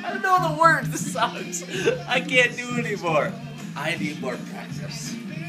I don't know the words. This sucks. I can't do it anymore. I need more practice.